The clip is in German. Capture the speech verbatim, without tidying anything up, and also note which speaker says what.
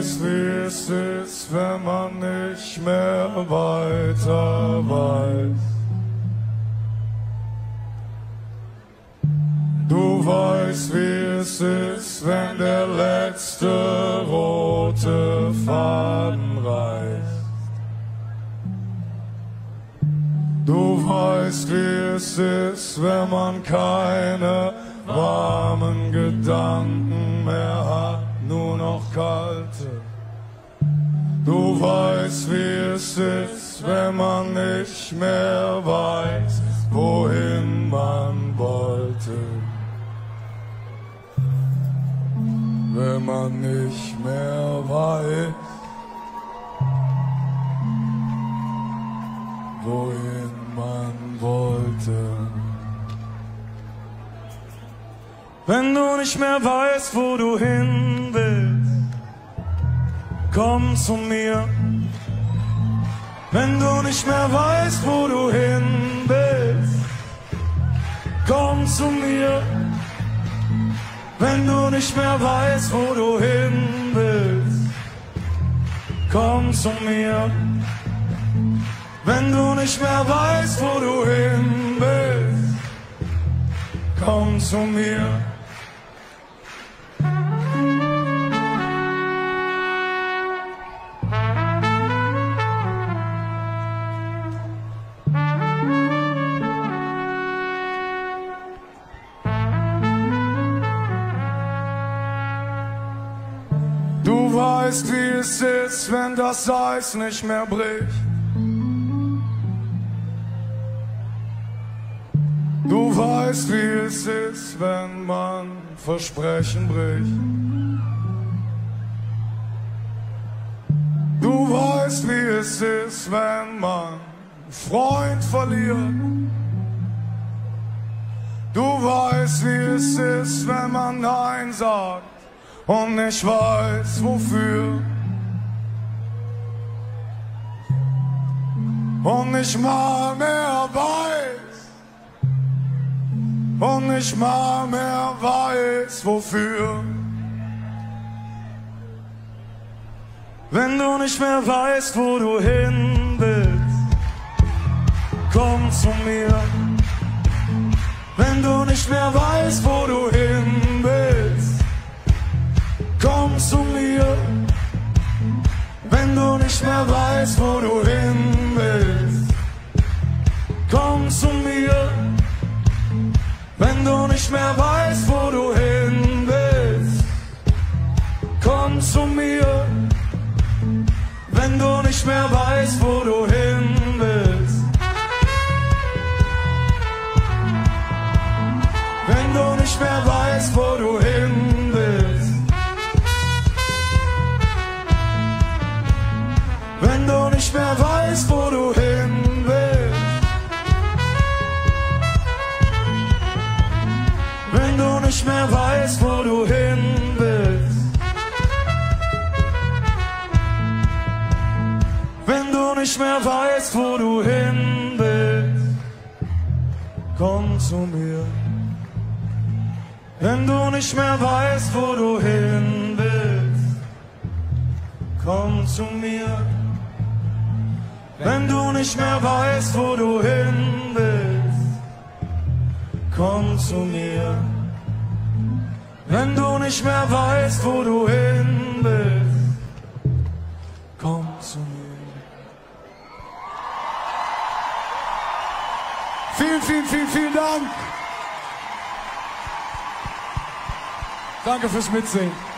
Speaker 1: weißt, wie es ist, wenn man nicht mehr weiter weiß. Du weißt, wie es ist, wenn der letzte rote Faden reißt. Du weißt, wie es ist, wenn man keine warmen Gedanken mehr hat, nur noch kalte. Du weißt, wie es ist, wenn man nicht mehr weiß, wohin man wollte. Wenn man nicht mehr weiß, wohin man wollte. Wenn du nicht mehr weißt, wo du hin willst, komm zu mir. Wenn du nicht mehr weißt, wo du hin willst, komm zu mir. Wenn du nicht mehr weißt, wo du hin willst, komm zu mir. Wenn du nicht mehr weißt, wo du hin willst, komm zu mir. Du weißt, wie es ist, wenn das Eis nicht mehr bricht. Du weißt, wie es ist, wenn man Versprechen bricht. Du weißt, wie es ist, wenn man Freund verliert. Du weißt, wie es ist, wenn man Nein sagt und nicht weiß, wofür. Und nicht mal mehr weiß. Und nicht mal mehr weiß, wofür. Wenn du nicht mehr weißt, wo du hin willst, komm zu mir. Wenn du nicht mehr weißt, wo du hin willst, komm zu mir. Wenn du nicht mehr weißt, wo du hin willst, komm zu mir. Wenn du nicht mehr weißt, wo du hin willst, komm zu mir. Wenn du nicht mehr weißt, wo du hin willst, wenn du nicht mehr weißt, wo du hin willst, wenn du nicht mehr weißt, wo du hin willst, wenn du nicht mehr weißt, wo du hin willst, wenn du nicht mehr weißt, wo du hin willst, komm zu mir. Wenn du nicht mehr weißt, wo du hin willst, komm zu mir. Wenn du nicht mehr weißt, wo du hin willst, komm zu mir. Wenn du nicht mehr weißt, wo du hin willst, komm zu mir. Vielen, vielen, vielen, vielen Dank. Danke fürs Mitsingen.